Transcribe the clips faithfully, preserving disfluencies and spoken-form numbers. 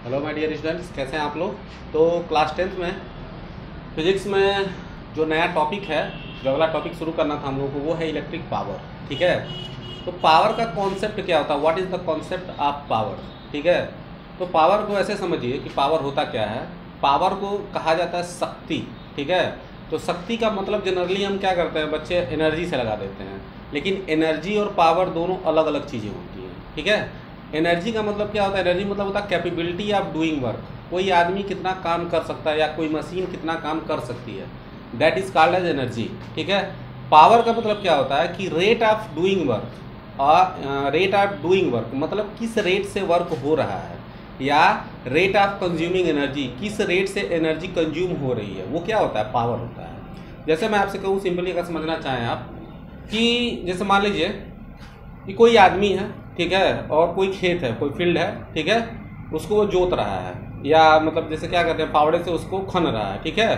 Hello my dear students, कैसे हैं आप लोग। तो क्लास टेंथ में फिजिक्स में जो नया टॉपिक है, जो अगला टॉपिक शुरू करना था हम लोगों को, वो है इलेक्ट्रिक पावर। ठीक है, तो पावर का कॉन्सेप्ट क्या होता है, what is the concept of power. ठीक है, तो पावर को ऐसे समझिए कि पावर होता क्या है। पावर को कहा जाता है शक्ति। ठीक है, तो शक्ति का मतलब जनरली हम क्या करते हैं, बच्चे एनर्जी से लगा देते हैं, लेकिन एनर्जी और पावर दोनों अलग अलग चीज़ें होती हैं। ठीक है, एनर्जी का मतलब क्या होता है, एनर्जी मतलब होता है कैपेबिलिटी ऑफ डूइंग वर्क। कोई आदमी कितना काम कर सकता है या कोई मशीन कितना काम कर सकती है, that is called as energy. ठीक है, पावर का मतलब क्या होता है कि रेट ऑफ डूइंग वर्क, और रेट ऑफ डूइंग वर्क मतलब किस रेट से वर्क हो रहा है, या रेट ऑफ कंज्यूमिंग एनर्जी, किस रेट से एनर्जी कंज्यूम हो रही है, वो क्या होता है, पावर होता है। जैसे मैं आपसे कहूँ सिंपली, अगर समझना चाहें आप कि जैसे मान लीजिए कि कोई आदमी है, ठीक है, और कोई खेत है, कोई फील्ड है, ठीक है, उसको वो जोत रहा है, या मतलब जैसे क्या कहते हैं, फावड़े से उसको खन रहा है। ठीक है,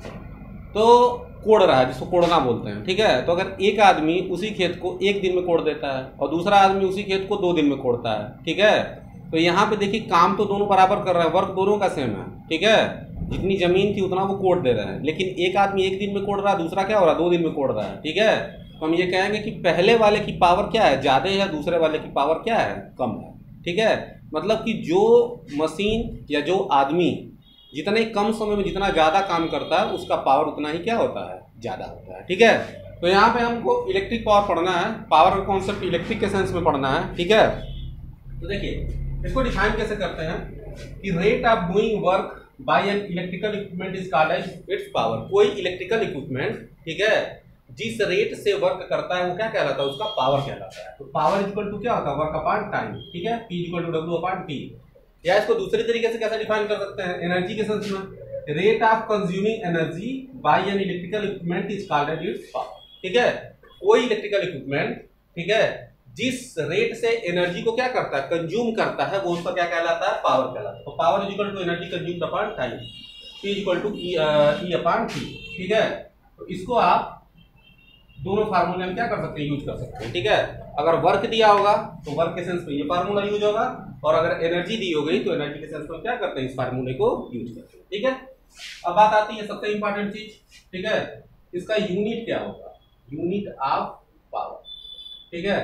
तो कोड़ रहा है, जिसको कोड़ना बोलते हैं। ठीक है, तो अगर एक आदमी उसी खेत को एक दिन में कोड़ देता है और दूसरा आदमी उसी खेत को दो दिन में कोड़ता है, ठीक है, तो यहाँ पे देखिए काम तो दोनों बराबर कर रहे हैं, वर्क दोनों का सेम है। ठीक है, जितनी जमीन थी उतना वो कोड़ दे रहे हैं, लेकिन एक आदमी एक दिन में कोड़ रहा है, दूसरा क्या हो रहा है, दो दिन में कोड़ रहा है। ठीक है, तो हम ये कहेंगे कि पहले वाले की पावर क्या है, ज़्यादा है, दूसरे वाले की पावर क्या है, कम है। ठीक है, मतलब कि जो मशीन या जो आदमी जितने कम समय में जितना ज़्यादा काम करता है, उसका पावर उतना ही क्या होता है, ज़्यादा होता है। ठीक है, तो यहाँ पे हमको इलेक्ट्रिक पावर पढ़ना है, पावर का कॉन्सेप्ट इलेक्ट्रिक के सेंस में पढ़ना है। ठीक है, तो देखिए इसको डिफाइन कैसे करते हैं कि rate of doing work by an electrical equipment is called as its power. कोई इलेक्ट्रिकल इक्विपमेंट, ठीक है, जिस रेट से वर्क करता है वो क्या कहलाता है, उसका पावर कहलाता है। तो पावर इक्वल टू क्या होता है, वर्क अपॉन टाइम। ठीक है, P equal to W upon T. या इसको दूसरे तरीके से कैसे डिफाइन कर सकते हैं, एनर्जी के सेंस में, rate of consuming energy by an electrical equipment is called as its power. ठीक है, कोई इलेक्ट्रिकल इक्विपमेंट, ठीक है, जिस रेट से एनर्जी को क्या करता है, कंज्यूम करता है, वो उसका क्या कहलाता है, पावर कहलाता है। तो power is equal to energy consumed upon time, P equal to E upon T. ठीक है, तो इसको आप दोनों फार्मूले हम क्या कर सकते हैं, यूज कर सकते हैं। ठीक है, अगर वर्क दिया होगा तो वर्क के सेंस में ये फार्मूला यूज होगा, और अगर एनर्जी दी हो गई तो एनर्जी के सेंस में क्या करते हैं, इस फार्मूले को यूज करते हैं। ठीक है, अब बात आती है सबसे इंपॉर्टेंट चीज, ठीक है, इसका यूनिट क्या होगा, यूनिट ऑफ पावर। ठीक है,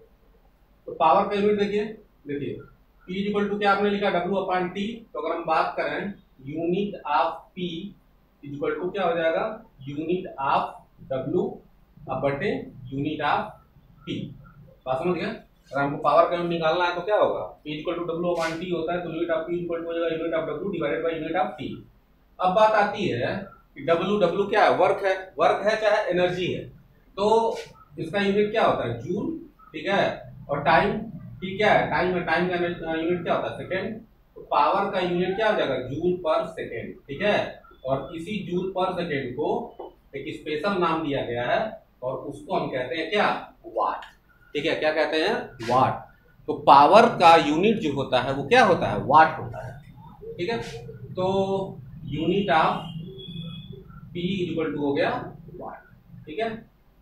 तो पावर का यूनिट देखिए, देखिए P इक्वल टू क्या आपने लिखा, W अपॉन टी। तो अगर हम बात करें unit of P equal to क्या हो जाएगा, यूनिट ऑफ W अब बटे यूनिट ऑफ P। बात समझ गया। अगर हमको पावर का यूनिट निकालना है तो क्या होगा, P equal to W upon T होता है, तो unit of P equal to हो जाएगा unit of W divided by unit of T। अब बात आती है कि W W क्या है, वर्क है, वर्क है चाहे एनर्जी है, तो इसका यूनिट क्या होता है, जूल। ठीक है, और टाइम T क्या है, टाइम है, टाइम का यूनिट क्या होता है, सेकेंड। तो पावर का यूनिट क्या हो जाएगा, जूल पर सेकेंड। ठीक है, और इसी जूल पर सेकेंड को एक स्पेशल नाम दिया गया है, और उसको हम कहते हैं क्या, वाट। ठीक है, क्या कहते हैं, वाट। तो पावर का यूनिट जो होता है वो क्या होता है, वाट होता है। ठीक है, तो unit of P equal to हो गया वाट। ठीक है,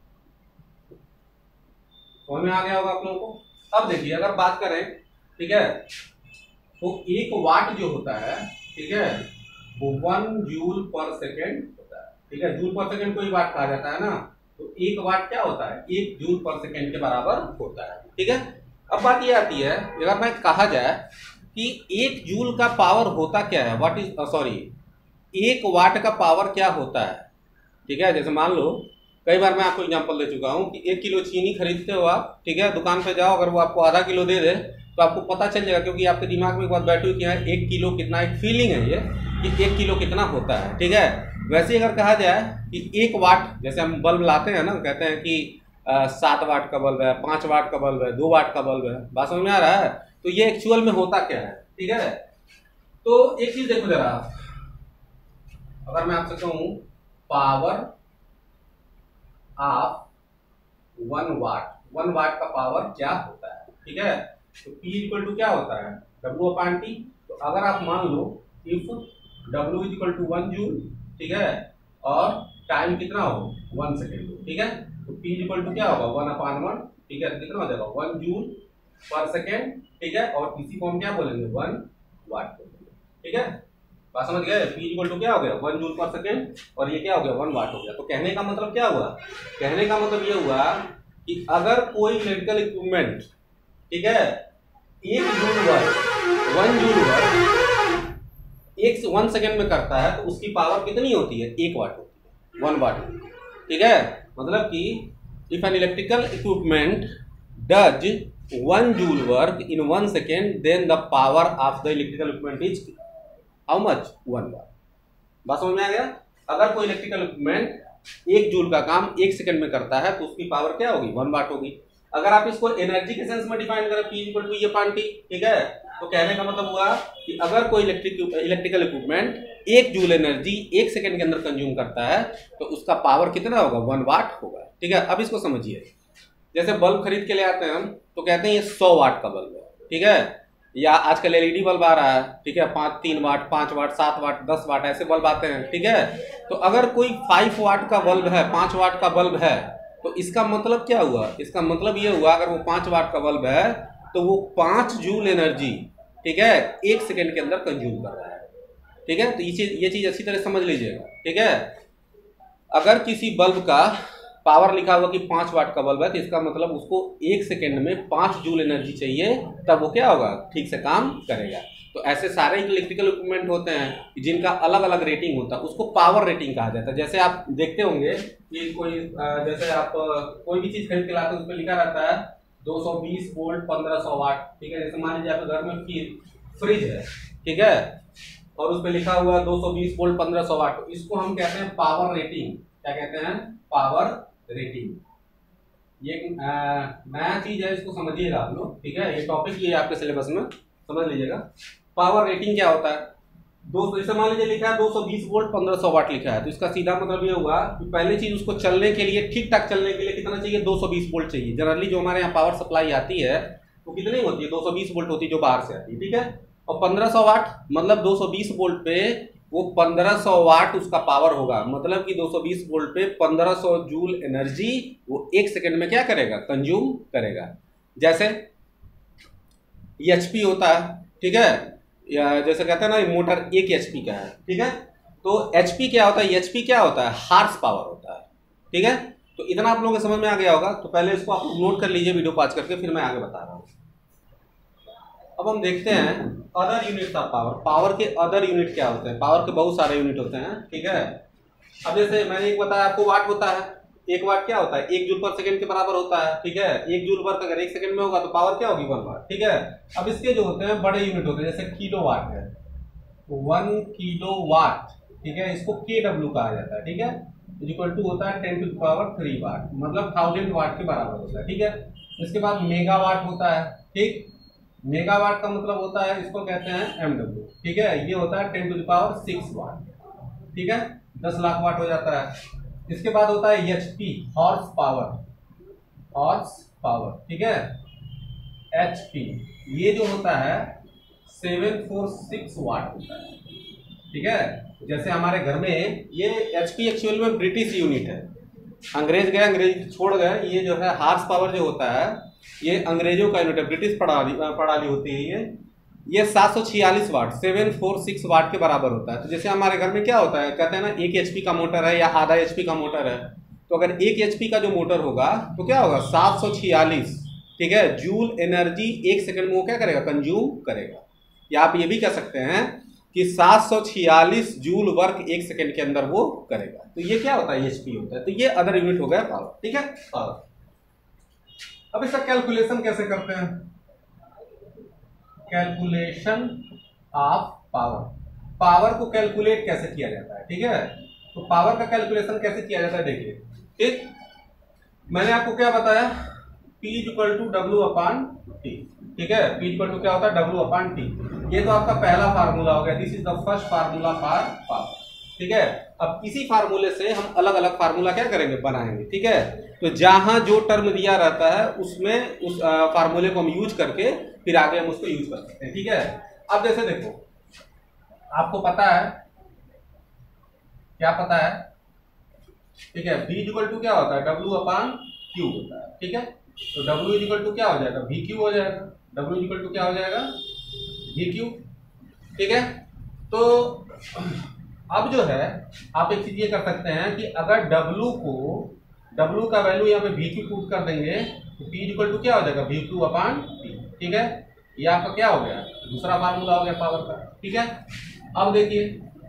समझ में आ गया होगा आप लोगों को। अब देखिए अगर बात करें, ठीक है, तो एक वाट जो होता है, ठीक है, वो वन जूल पर सेकेंड होता है। ठीक है, जूल पर सेकेंड को ही वाट कहा जाता है ना, तो एक वाट क्या होता है, एक जूल पर सेकेंड के बराबर होता है। ठीक है, अब बात ये आती है, अगर मैं कहा जाए कि एक जूल का पावर होता क्या है, व्हाट इज सॉरी एक वाट का पावर क्या होता है। ठीक है, जैसे मान लो कई बार मैं आपको एग्जांपल दे चुका हूं कि एक किलो चीनी खरीदते हो आप, ठीक है, दुकान पे जाओ, अगर वो आपको आधा किलो दे दे तो आपको पता चल जाएगा, क्योंकि आपके दिमाग में एक बात बैठी हुई कि एक किलो कितना, एक फीलिंग है ये कि एक किलो कितना होता है। ठीक है, वैसे अगर कहा जाए कि एक वाट, जैसे हम बल्ब लाते हैं ना, कहते हैं कि आ, सात वाट का बल्ब है, पाँच वाट का बल्ब है, दो वाट का बल्ब है, बात समझ में आ रहा है। तो ये एक्चुअल में होता क्या है। ठीक है, तो एक चीज देखो जरा, अगर मैं आपसे कहूं power of one watt, one watt का पावर क्या होता है। ठीक है, तो P इक्वल टू क्या होता है, W अपॉन टी। तो अगर आप मान लो if W is equal to one joule, ठीक है, और टाइम कितना हो, वन सेकेंड हो, ठीक है, तो P इक्वल टू क्या होगा, वन अपॉन वन। ठीक है, तो कितना हो जाएगा, वन जूल पर सेकेंड। ठीक है, और इसी को हम क्या बोलेंगे, वन वाट बोलेंगे। ठीक है, बात समझ गए। P इक्वल टू क्या हो गया वन जूल पर सेकेंड और ये क्या हो गया वन वाट हो गया। तो कहने का मतलब क्या हुआ, कहने का मतलब ये हुआ कि अगर कोई इलेक्ट्रिकल इक्विपमेंट, ठीक है, एक joule work one joule work एक वन सेकेंड में करता है तो उसकी पावर कितनी होती है, एक वाट होती है, वन वाट, ठीक है। मतलब कि if an electrical equipment does one joule work in one second then the power of the electrical equipment is how much, one watt. बात समझ में आ गया। अगर कोई इलेक्ट्रिकल इक्विपमेंट एक जूल का काम एक सेकंड में करता है तो उसकी पावर क्या होगी, वन वाट होगी। अगर आप इसको एनर्जी के सेंस में डिफाइन करें P इक्वल टू ये पान टी, ठीक है, तो कहने का मतलब हुआ कि अगर कोई इलेक्ट्रिक इलेक्ट्रिकल इक्विपमेंट एक जूल एनर्जी एक सेकंड के अंदर कंज्यूम करता है तो उसका पावर कितना होगा, वन वाट होगा, ठीक है। अब इसको समझिए, जैसे बल्ब खरीद के ले आते हैं हम तो कहते हैं ये सौ वाट का बल्ब है, ठीक है, या आजकल एलईडी बल्ब आ रहा है, ठीक है, पाँच तीन वाट पाँच वाट सात वाट दस वाट ऐसे बल्ब आते हैं, ठीक है। तो अगर कोई फाइव वाट का बल्ब है, पाँच वाट का बल्ब है, तो इसका मतलब क्या हुआ, इसका मतलब ये हुआ अगर वो पाँच वाट का बल्ब है तो वो पाँच जूल एनर्जी, ठीक है, एक सेकेंड के अंदर कंज्यूम कर रहा है, ठीक है। तो ये चीज ये चीज अच्छी तरह समझ लीजिएगा, ठीक है। अगर किसी बल्ब का पावर लिखा हुआ कि पाँच वाट का बल्ब है तो इसका मतलब उसको एक सेकेंड में पाँच जूल एनर्जी चाहिए, तब वो क्या होगा, ठीक से काम करेगा। तो ऐसे सारे इलेक्ट्रिकल इक्विपमेंट होते हैं जिनका अलग अलग रेटिंग होता है, उसको पावर रेटिंग कहा जाता है। जैसे आप देखते होंगे कि कोई जैसे आप कोई भी चीज खरीद के लाते हैं उस पर लिखा रहता है दो सौ बीस वोल्ट पंद्रह सौ वाट, ठीक है। जैसे मान लीजिए आपके घर में फ्रिज है, ठीक है, और उस पर लिखा हुआ है दो सौ बीस वोल्ट पंद्रह सौ वाट, तो इसको हम कहते हैं पावर रेटिंग। क्या कहते हैं, पावर रेटिंग। ये नया चीज है, इसको समझिएगा आप लोग, ठीक है। ये टॉपिक ये आपके सिलेबस में समझ लीजिएगा। पावर रेटिंग क्या होता है, दो जैसे मान लीजिए लिखा है दो सौ बीस वोल्ट पंद्रह सौ वाट लिखा है, तो इसका सीधा मतलब ये हुआ कि पहली चीज उसको चलने के लिए, ठीक ठाक चलने के लिए कितना चाहिए, दो सौ बीस वोल्ट चाहिए। जनरली जो हमारे यहाँ पावर सप्लाई आती है वो कितनी होती है, दो सौ बीस वोल्ट होती है जो बाहर से आती है, ठीक है। और पंद्रह सौ वाट मतलब दो सौ बीस वोल्ट पे वो पंद्रह सौ वाट उसका पावर होगा, मतलब कि दो सौ बीस वोल्ट पे पंद्रह सौ जूल एनर्जी वो एक सेकंड में क्या करेगा, कंज्यूम करेगा। जैसे एचपी होता है, ठीक है, या जैसे कहते हैं ना मोटर एक एचपी का है, ठीक है। तो एचपी क्या होता है, एचपी क्या होता है, हार्स पावर होता है, ठीक है। तो इतना आप लोगों को समझ में आ गया होगा। तो पहले इसको आप नोट कर लीजिए वीडियो पॉज करके, फिर मैं आगे बता रहा हूँ। अब हम देखते हैं other units of power. Power के अदर यूनिट क्या होते हैं, पावर के बहुत सारे यूनिट होते हैं, ठीक है। अब जैसे मैंने एक बताया आपको वाट होता है, एक वाट क्या होता है, एक जूल पर सेकंड के बराबर होता है, ठीक है। एक जूल वर्क अगर एक सेकंड में होगा तो पावर क्या होगी, वन वाट, ठीक है। अब इसके जो होते हैं बड़े यूनिट होते हैं, जैसे किलो वाट है, वन किलो वाट, ठीक है, इसको के डब्ल्यू कहा जाता है, ठीक है। इक्वल टू होता है ten to the power three watt, मतलब थाउजेंड वाट के बराबर होता है, ठीक है। इसके बाद मेगावाट होता है, ठीक, मेगावाट का मतलब होता है, इसको कहते हैं एमडब्ल्यू, ठीक है। ये होता है ten to the power six watt, ठीक है, दस लाख वाट हो जाता है। इसके बाद होता है HP, horsepower, horsepower, ठीक है। एचपी ये जो होता है सेवन फोर सिक्स वाट होता है, ठीक है। जैसे हमारे घर में ये एचपी एक्चुअल में ब्रिटिश यूनिट है, अंग्रेज गए अंग्रेज छोड़ गए, ये जो है हॉर्स पावर जो होता है ये अंग्रेजों का यूनिट है, ब्रिटिश प्रणाली प्रणाली होती है ये ये सात सौ छियालीस watt seven four six watt के बराबर होता है। तो जैसे हमारे घर में क्या होता है, कहते हैं ना एक एचपी का मोटर है या आधा एचपी का मोटर है, तो अगर एक एचपी का जो मोटर होगा तो क्या होगा, सात सौ छियालीस, ठीक है, जूल एनर्जी एक सेकंड में वो क्या करेगा, कंज्यूम करेगा। या आप ये भी कह सकते हैं कि सात सौ छियालीस जूल वर्क एक सेकंड के अंदर वो करेगा। तो ये क्या होता है, एचपी होता है। तो ये अदर यूनिट हो गया पावर, ठीक है, पावर। अब इसका कैलकुलेशन कैसे करते हैं, कैलकुलेशन ऑफ पावर, पावर को कैलकुलेट कैसे किया जाता है, ठीक है। तो पावर का कैलकुलेशन कैसे किया जाता है, देखिए, ठीक, मैंने आपको क्या बताया, P equal to W upon T, ठीक है। P इक्वल टू क्या होता है, डब्ल्यू अपान टी। ये तो आपका पहला फार्मूला हो गया, this is the first formula for power, ठीक है। अब इसी फार्मूले से हम अलग अलग फार्मूला क्या करेंगे, बनाएंगे, ठीक है। तो जहां जो टर्म दिया रहता है उसमें उस फार्मूले को हम यूज करके फिर आगे हम उसको यूज कर सकते हैं, ठीक है। अब जैसे देखो, आपको पता है, क्या पता है, ठीक है, V इक्वल टू क्या होता है, डब्ल्यू अपान क्यू होता है, ठीक है। तो W इक्वल टू क्या हो जाएगा, V क्यू हो जाएगा, W इक्वल टू क्या हो जाएगा, V क्यू, ठीक है। तो अब जो है आप एक चीज ये कर सकते हैं कि अगर W को W का वैल्यू यहाँ पे V Q पुट कर देंगे तो P इक्वल टू क्या हो जाएगा V Q अपान T, ठीक है। ये आपका क्या हो गया, दूसरा फार्मूला हो गया पावर का, ठीक है। अब देखिए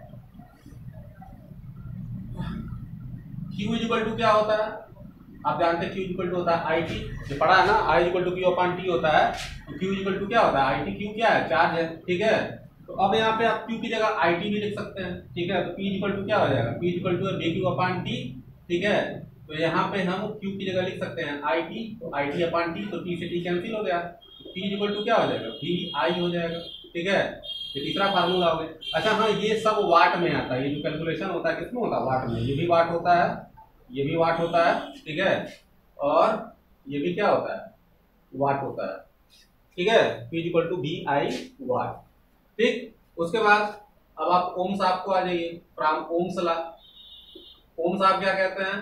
Q इक्वल टू क्या होता है, आप जानते हैं Q इक्वल टू होता है आई टी, जो पढ़ा है ना, I equal to Q upon T होता है। तो Q इक्वल टू क्या होता है, आई टी। Q क्या है, चार्ज है, ठीक है। तो अब यहाँ पे आप Q की जगह I T भी लिख सकते हैं, ठीक है। तो P इक्वल टू क्या हो जाएगा, P equal to V Q upon T, ठीक है। तो यहाँ पे हम Q की जगह लिख सकते हैं I T, तो I T अपान T, तो T से T कैंसिल हो गया, P इक्वल टू क्या हो जाएगा, V I हो जाएगा, ठीक है। ये तीसरा फार्मूला हो गया। अच्छा हाँ, ये सब वाट में आता है, ये जो कैलकुलेशन होता है किसमें होता है, वाट में। ये भी वाट होता है, ये भी वाट होता है, ठीक है। और ये भी क्या होता है, वाट होता है, ठीक है। P equal to V I watt, ठीक। उसके बाद अब आप ओम्स आपको आ जाइए, फ्रॉम ओम्स लॉ। ओम्स आप क्या कहते हैं,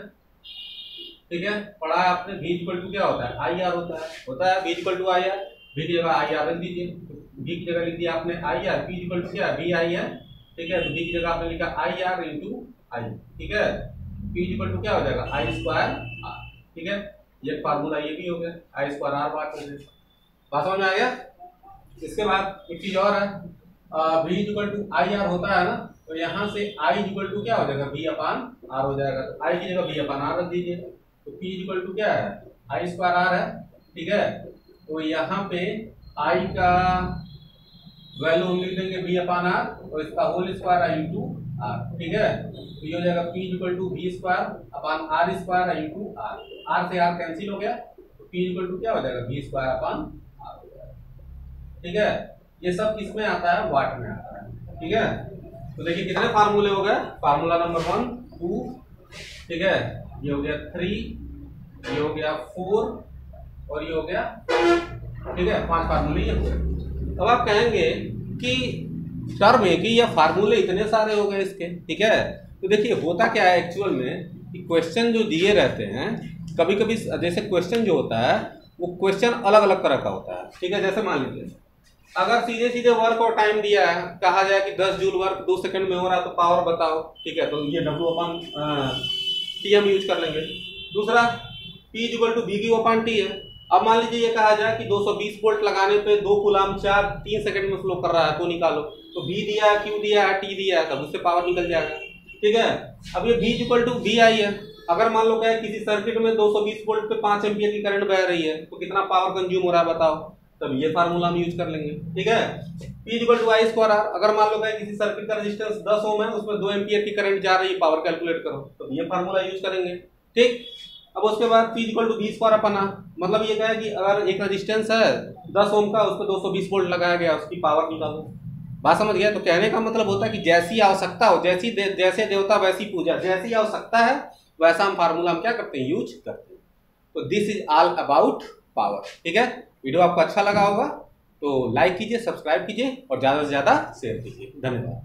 ठीक है, पढ़ा है आपने। V इक्वल टू क्या होता है, आई आर होता है, होता है V equal to I R. V की जगह आई आर रख दीजिए, V की जगह लिख दिया आपने I R. P equal to क्या है, V I है, ठीक है। तो V की जगह आपने लिखा आई आर इंटू आई, ठीक है। P इक्वल टू क्या हो जाएगा, आई स्क्वायर आर, ठीक है। ये फार्मूला ये भी हो गया, आई स्क्वायर आर वाट हो गया। बात समझ में आ गया। इसके बाद एक चीज और है, V equal to I R होता है ना, तो यहाँ से I इक्वल टू क्या हो जाएगा, V अपान R हो जाएगा। तो I की जगह V अपान R रख दीजिए, तो P इक्वल टू क्या है, आई स्क्वायर आर है, ठीक है। तो यहाँ पे I का वैल्यू हम लिख देंगे V अपान R, और इसका होल स्क्वायर इंटू R, ठीक है। तो ये हो जाएगा P equal to V square upon R square into R। R से R कैंसिल हो गया, तो P इक्वल टू क्या हो जाएगा, V स्क्वायर अपान R हो जाएगा, ठीक है। ये सब किसमें आता है, वाट में आता है, ठीक है। तो देखिए कितने फार्मूले हो गए, फार्मूला नंबर वन, टू, ठीक है, ये हो गया थ्री, ये हो गया फोर, और ये हो गया, ठीक है, पांच फार्मूले ये हो गए। अब आप कहेंगे कि टर्म है कि ये फार्मूले इतने सारे हो गए इसके, ठीक है। तो देखिए होता क्या है एक्चुअल में कि क्वेश्चन जो दिए रहते हैं, कभी कभी जैसे क्वेश्चन जो होता है वो क्वेश्चन अलग अलग तरह का होता है, ठीक है। जैसे मान लीजिए अगर सीधे सीधे वर्क और टाइम दिया है, कहा जाए कि दस जूल वर्क दो सेकंड में हो रहा है तो पावर बताओ, ठीक है। तो ये W अपान टी हम यूज कर लेंगे। दूसरा P equal to V Q upon T है। अब मान लीजिए ये कहा जाए कि दो सौ बीस वोल्ट लगाने पे दो कूलाम चार तीन सेकंड में फ्लो कर रहा है, तो निकालो। तो V दिया है, Q दिया है, T दिया है, तब उससे पावर निकल जाएगा, ठीक है। अब ये V equal to V I है। अगर मान लो क्या है किसी सर्किट में दो सौ बीस वोल्ट पे पांच एम्पियर की करंट बह रही है, तो कितना पावर कंज्यूम हो रहा है बताओ, तब ये फार्मूला हम यूज कर लेंगे, ठीक है। P equal to I square R. अगर मान लो क्या किसी सर्किट का रेजिस्टेंस दस ओम है, उसमें दो एम्पियर की करंट जा रही है, पावर कैलकुलेट करो, तो ये फार्मूला यूज करेंगे, ठीक। अब उसके बाद P equal to V square upon R, मतलब ये क्या है कि अगर एक रेजिस्टेंस है दस ओम का, उस पर दो सौ बीस वोल्ट लगाया गया, उसकी पावर निकालो। बात समझ गया। तो कहने का मतलब होता है कि जैसी आवश्यकता हो, जैसी दे, जैसे देवता वैसी पूजा, जैसी आवश्यकता है वैसा हम फार्मूला हम क्या करते हैं, यूज करते हैं। तो this is all about power, ठीक है। वीडियो आपको अच्छा लगा होगा तो लाइक कीजिए, सब्सक्राइब कीजिए और ज़्यादा से ज़्यादा शेयर कीजिए। धन्यवाद।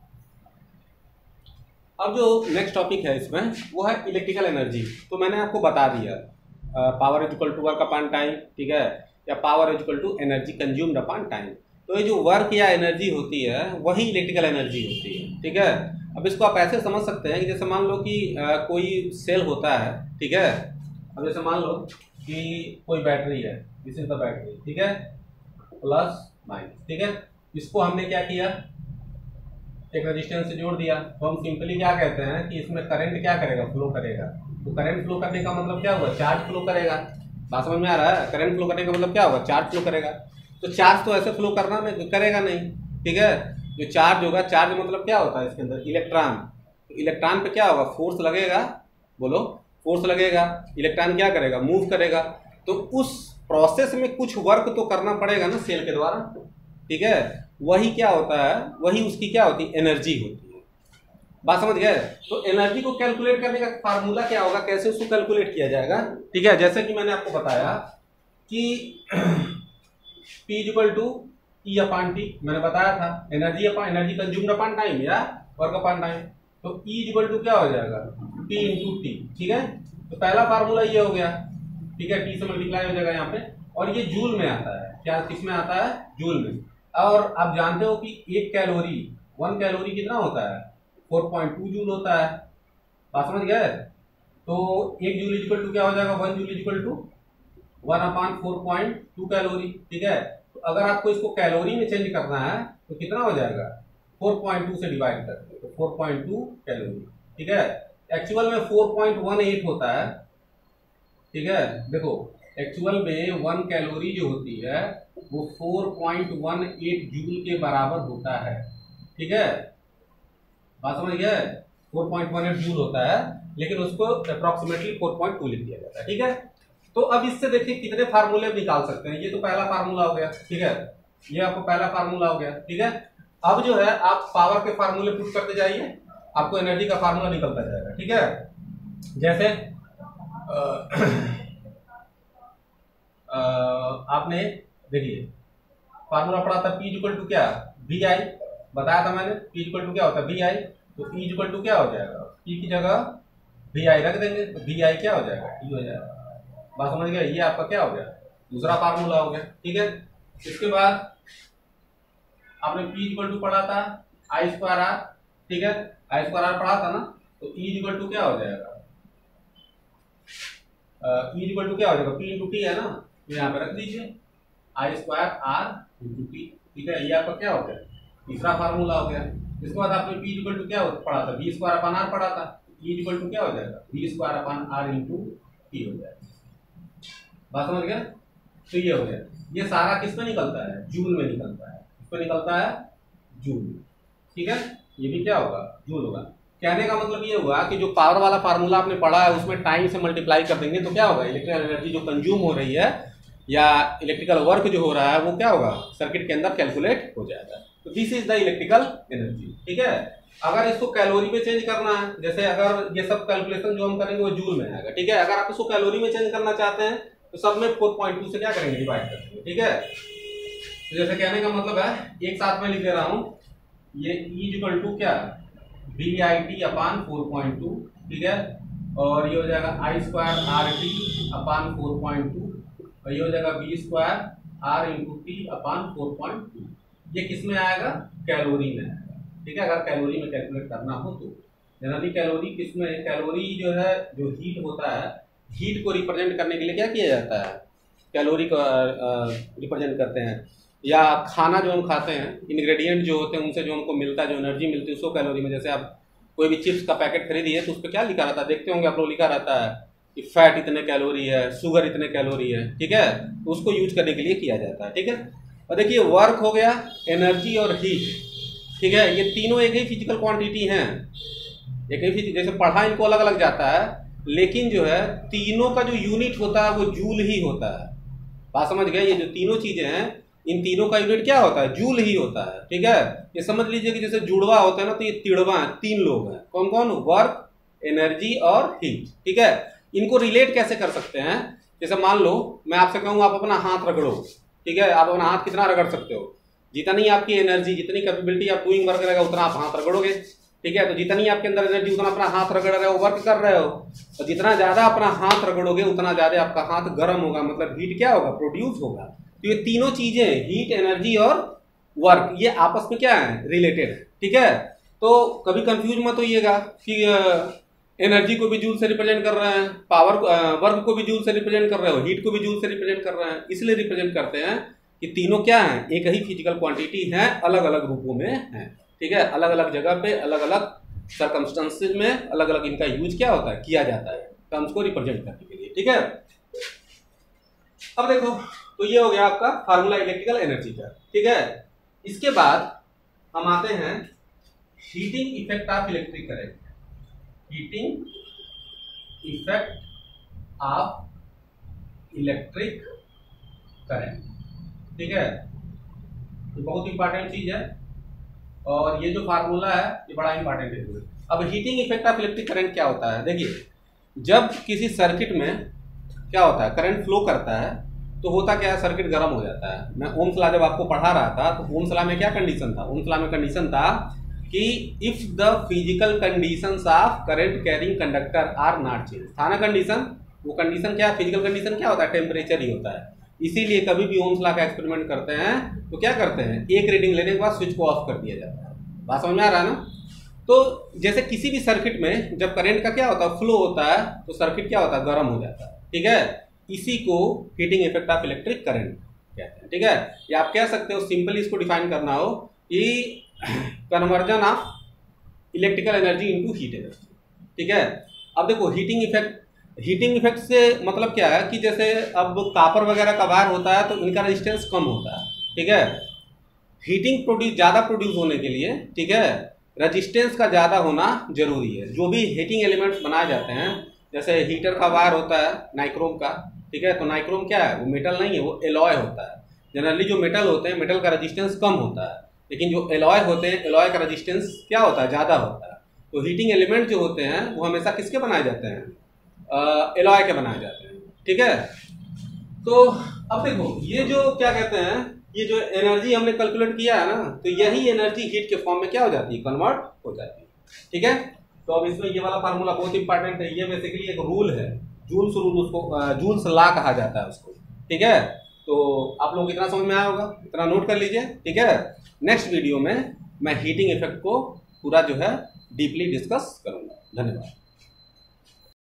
अब जो नेक्स्ट टॉपिक है इसमें वो है इलेक्ट्रिकल एनर्जी। तो मैंने आपको बता दिया power is equal to work upon time, ठीक है, या power is equal to energy consumed upon time. तो ये जो वर्क या एनर्जी होती है वही इलेक्ट्रिकल एनर्जी होती है, ठीक है। अब इसको आप ऐसे समझ सकते हैं कि जैसे मान लो कि आ, कोई सेल होता है, ठीक है। अब जैसे मान लो कि कोई बैटरी है, दिस इज द बैटरी, ठीक है, प्लस माइनस, ठीक है। इसको हमने क्या किया, एक रेजिस्टेंस से जोड़ दिया। तो हम सिंपली क्या कहते हैं कि इसमें करंट क्या करेगा, फ्लो करेगा। तो करंट फ्लो करने का मतलब क्या हुआ, चार्ज फ्लो करेगा। बात समझ में आ रहा है। करंट फ्लो करने का मतलब क्या होगा, चार्ज फ्लो करेगा। तो चार्ज तो ऐसे फ्लो करना नहीं करेगा नहीं, ठीक है। जो चार्ज होगा, चार्ज मतलब क्या होता है इसके अंदर, इलेक्ट्रॉन। तो इलेक्ट्रॉन पे क्या होगा, फोर्स लगेगा, बोलो, फोर्स लगेगा। इलेक्ट्रॉन क्या करेगा, मूव करेगा। तो उस प्रोसेस में कुछ वर्क तो करना पड़ेगा ना सेल के द्वारा, ठीक है। वही क्या होता है, वही उसकी क्या होती है, एनर्जी होती है। बात समझ गए। तो एनर्जी को कैलकुलेट करने का फार्मूला क्या होगा, कैसे उसको कैलकुलेट किया जाएगा, ठीक है। जैसे कि मैंने आपको बताया कि P equal to E upon T, मैंने बताया था energy upon energy consumed upon time or work upon time. तो E इक्वल टू क्या हो जाएगा, P इंटू टी, ठीक है। तो पहला फार्मूला ये हो गया, ठीक है, T से मल्टीप्लाई हो जाएगा यहाँ पे। और ये जूल में आता है, क्या किस में आता है, जूल में। और आप जानते हो कि एक कैलोरी वन कैलोरी कितना होता है, फोर पॉइंट टू जूल होता है। बात समझ गए? तो एक जूल इक्वल टू क्या हो जाएगा, one joule equal to one upon four point two calorie. ठीक है, तो अगर आपको इसको कैलोरी में चेंज करना है तो कितना हो जाएगा, फोर पॉइंट टू से डिवाइड करते हैं तो फोर पॉइंट टू कैलोरी। ठीक है, एक्चुअल में फोर पॉइंट वन एट होता है। ठीक है, देखो एक्चुअल में वन कैलोरी जो होती है वो four point one eight joule के बराबर होता है। ठीक है, बात समझ गए? Four point one eight joule होता है, लेकिन उसको अप्रोक्सीमेटली फोर पॉइंट टू लिख दिया जाता है। ठीक है, तो अब इससे देखिए कितने फार्मूले आप निकाल सकते हैं। ये तो पहला फार्मूला हो गया। ठीक है, ये आपको पहला फार्मूला हो गया। ठीक है, अब जो है आप पावर के फार्मूले पुट करते जाइए, आपको एनर्जी का फार्मूला निकलता जाएगा। ठीक है, जैसे आ, आ, आपने देखिए फार्मूला पढ़ा था, P इक्वल टू क्या, वी आई, बताया था मैंने P इक्वल टू क्या होता है, वी आई। तो P इक्वल टू क्या हो जाएगा, P की जगह वी आई रख देंगे तो वी आई क्या हो जाएगा, T हो जाएगा। बात समझ गया? ये आपका क्या हो गया, दूसरा फार्मूला हो गया। ठीक है, इसके बाद आपने P इक्वल टू पढ़ा था आई स्क्वायर आर। ठीक है, आई स्क्वायर आर पढ़ा था ना, तो E इक्वल टू क्या हो जाएगा, E इक्वल टू क्या हो जाएगा, P इंटू टी है ना, तो यहाँ पे रख दीजिए I square R into T. ठीक है, ये आपका क्या हो गया, तीसरा फार्मूला हो गया। इसके बाद आपने P इक्वल टू क्या पढ़ा था, वी स्क्वायर अपन आर पढ़ा था, E इक्वल टू क्या हो जाएगा, V square upon R into T हो जाएगा। बात समझ गया? तो ये हो गया, ये सारा किस में निकलता है, जूल में निकलता है। किस में निकलता है, जूल। ठीक है, ये भी क्या होगा, जूल होगा। कहने का मतलब ये हुआ कि जो पावर वाला फार्मूला आपने पढ़ा है उसमें टाइम से मल्टीप्लाई कर देंगे तो क्या होगा, इलेक्ट्रिकल एनर्जी जो कंज्यूम हो रही है या इलेक्ट्रिकल वर्क जो हो रहा है वो क्या होगा, सर्किट के अंदर कैलकुलेट हो जाएगा। तो this is the electrical energy. ठीक है, अगर इसको कैलोरी में चेंज करना है, जैसे अगर ये सब कैलकुलेशन जो हम करेंगे वो जूल में आएगा। ठीक है, अगर आप इसको कैलोरी में चेंज करना चाहते हैं तो सब में फोर पॉइंट टू से क्या करेंगे, डिवाइड कर देंगे। ठीक है, तो जैसे कहने का मतलब है, एक साथ में लिख दे रहा हूं, ये E इक्वल टू क्या, V I T upon four point two. ठीक है, और ये हो जाएगा I square R T upon four point two, और ये हो जाएगा V square R into T upon four point two. ये किस में आएगा, कैलोरी में आएगा। ठीक है, अगर कैलोरी में कैलकुलेट करना हो तो जनरली कैलोरी किस में, कैलोरी जो है जो हीट होता है, हीट को रिप्रेजेंट करने के लिए क्या किया जाता है, कैलोरी को रिप्रेजेंट करते हैं। या खाना जो हम खाते हैं, इंग्रेडिएंट जो होते हैं उनसे जो हमको मिलता है, जो एनर्जी मिलती है उसको कैलोरी में। जैसे आप कोई भी चिप्स का पैकेट खरीदिए तो उस पर क्या लिखा रहता है, देखते होंगे आप लोग, लिखा रहता है कि फैट इतने कैलोरी है, शुगर इतने कैलोरी है। ठीक है, तो उसको यूज करने के लिए किया जाता है। ठीक है, और देखिए वर्क हो गया, एनर्जी और हीट। ठीक है, ये तीनों एक ही फिजिकल क्वांटिटी हैं, एक ही फिजिकल, जैसे पढ़ा इनको अलग अलग जाता है लेकिन जो है तीनों का जो यूनिट होता है वो जूल ही होता है। बात समझ गए? ये जो तीनों चीजें हैं इन तीनों का यूनिट क्या होता है, जूल ही होता है। ठीक है, ये समझ लीजिए कि जैसे जुड़वा होता है ना, तो ये तिड़वा है, तीन लोग हैं। कौन कौन, वर्क, एनर्जी और हीट। ठीक है, इनको रिलेट कैसे कर सकते हैं, जैसे मान लो मैं आपसे कहूँ आप अपना हाथ रगड़ो। ठीक है, आप अपना हाथ कितना रगड़ सकते हो, जितनी आपकी एनर्जी, जितनी कैपेबिलिटी आप डूइंग वर्क रहेगा उतना आप हाथ रगड़ोगे। ठीक है, तो जितनी आपके अंदर एनर्जी उतना अपना हाथ रगड़ रहे हो, वर्क कर रहे हो, और जितना ज्यादा अपना हाथ रगड़ोगे उतना ज्यादा आपका हाथ गर्म होगा, मतलब हीट क्या होगा, प्रोड्यूस होगा। तो ये तीनों चीजें, हीट, एनर्जी और वर्क, ये आपस में क्या है, रिलेटेड है। ठीक है, तो कभी कंफ्यूज मत होइएगा कि एनर्जी को भी जूल से रिप्रेजेंट कर रहे हैं, पावर वर्क को भी जूल से रिप्रेजेंट कर रहे हो, हीट को भी जूल से रिप्रेजेंट कर रहे हैं। इसलिए रिप्रेजेंट करते हैं कि तीनों क्या हैं, एक ही फिजिकल क्वांटिटी है, अलग अलग रूपों में है। ठीक है, अलग अलग जगह पे, अलग अलग सर्कमस्टेंसेज में अलग अलग इनका यूज क्या होता है, किया जाता है टर्म्स को रिप्रेजेंट करने के लिए। ठीक है, अब देखो, तो ये हो गया आपका फार्मूला इलेक्ट्रिकल एनर्जी का। ठीक है, इसके बाद हम आते हैं heating effect of electric current. Heating effect of electric current. ठीक है, ये बहुत इंपॉर्टेंट चीज है और ये जो फार्मूला है ये बड़ा इंपॉर्टेंट है। अब heating effect of electric current क्या होता है, देखिए जब किसी सर्किट में क्या होता है, करंट फ्लो करता है तो होता क्या है, सर्किट गर्म हो जाता है। मैं ओम्स लॉ जब आपको पढ़ा रहा था तो ओम्स लॉ में क्या कंडीशन था, ओम्स लॉ में कंडीशन था कि if the physical conditions of current carrying conductor are not change, था ना कंडीशन। वो कंडीशन क्या है, फिजिकल कंडीशन क्या होता है, टेम्परेचर ही होता है। इसीलिए कभी भी ओम्स लॉ का एक्सपेरिमेंट करते हैं तो क्या करते हैं, एक रीडिंग लेने के बाद स्विच को ऑफ कर दिया जाता है। बात समझ में आ रहा है ना। तो जैसे किसी भी सर्किट में जब करंट का क्या होता है, फ्लो होता है, तो सर्किट क्या होता है, गर्म हो जाता है, ठीक है। इसी को heating effect of electric current कहते हैं, ठीक है। या आप कह सकते हो, सिंपली इसको डिफाइन करना हो कि conversion of electrical energy into heat energy, ठीक है। अब देखो हीटिंग इफेक्ट, हीटिंग इफेक्ट से मतलब क्या है कि जैसे अब कापर वगैरह का वायर होता है तो इनका रेजिस्टेंस कम होता है, ठीक है। हीटिंग प्रोड्यूस ज़्यादा प्रोड्यूस होने के लिए, ठीक है, रेजिस्टेंस का ज़्यादा होना जरूरी है। जो भी हीटिंग एलिमेंट्स बनाए जाते हैं, जैसे हीटर का वायर होता है नाइक्रोम का, ठीक है, तो नाइक्रोम क्या है, वो मेटल नहीं है, वो एलॉय होता है। जनरली जो मेटल होते हैं, मेटल का रेजिस्टेंस कम होता है, लेकिन जो एलॉय होते हैं, एलॉय का रेजिस्टेंस क्या होता है, ज़्यादा होता है। तो हीटिंग एलिमेंट जो होते हैं वो हमेशा किसके बनाए जाते हैं, एलॉय के बनाए जाते हैं, ठीक है। तो अब देखो ये जो क्या कहते हैं, ये जो एनर्जी हमने कैलकुलेट किया है ना, तो यही एनर्जी हीट के फॉर्म में क्या हो जाती है, कन्वर्ट हो जाती है, ठीक है। तो अब इसमें ये वाला फार्मूला बहुत इंपॉर्टेंट है, ये बेसिकली एक रूल है, जूल्स रूल, उसको जूल्स लॉ कहा जाता है उसको, ठीक है। तो आप लोग इतना समझ में आया होगा, इतना नोट कर लीजिए, ठीक है। नेक्स्ट वीडियो में मैं हीटिंग इफेक्ट को पूरा जो है डीपली डिस्कस करूंगा। धन्यवाद।